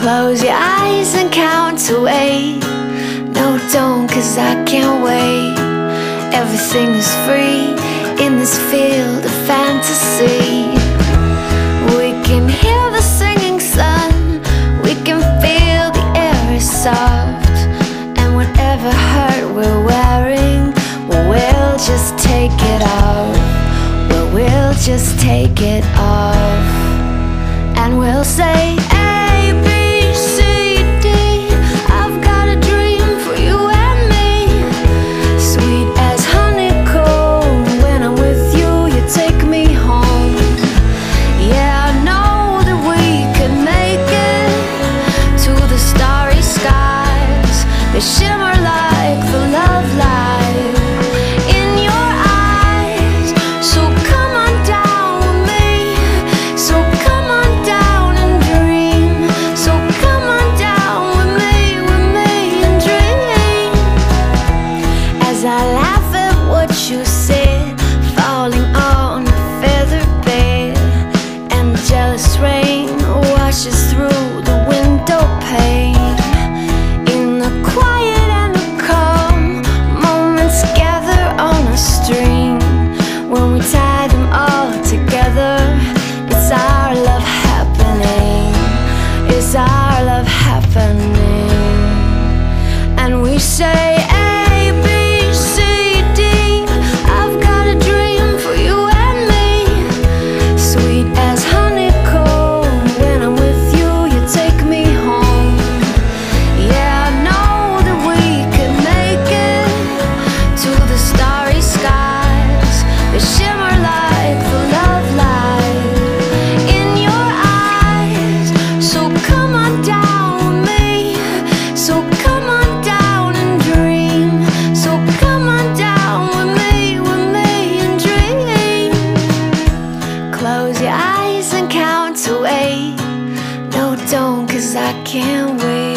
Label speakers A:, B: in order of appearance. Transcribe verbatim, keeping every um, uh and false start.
A: Close your eyes and count to eight. No, don't, cause I can't wait. Everything is free in this field of fantasy. We can hear the singing sun, we can feel the air is soft. And whatever hurt we're wearing, well, we'll just take it off. Well, we'll just take it off. And we'll say A, B, C, D. I've got a dream for you and me. Sweet as honeycomb, when I'm with you, you take me home. Yeah, I know that we could make it to the starry skies. They shimmer like the love light in your eyes. So come on down with me. So come on down and dream. So come on down with me, with me and dream. As I laugh at what you said, falling on a feather bed, and the jealous rain washes through the window pane. In the quiet and the calm, moments gather on a string. When we tie them all together, it's our love happening. It's our love happening. And we say A, B, C, D. I've got a dream for you and me. Sweet as honeycomb, when I'm with you, you take me home. Yeah, I know that we could make it to the starry skies. They shimmer like the love light in your eyes. So come on down with me. So come on down and dream. So come on down with me, with me and dream. Close your eyes and count to eight. No, don't, cause I can't wait.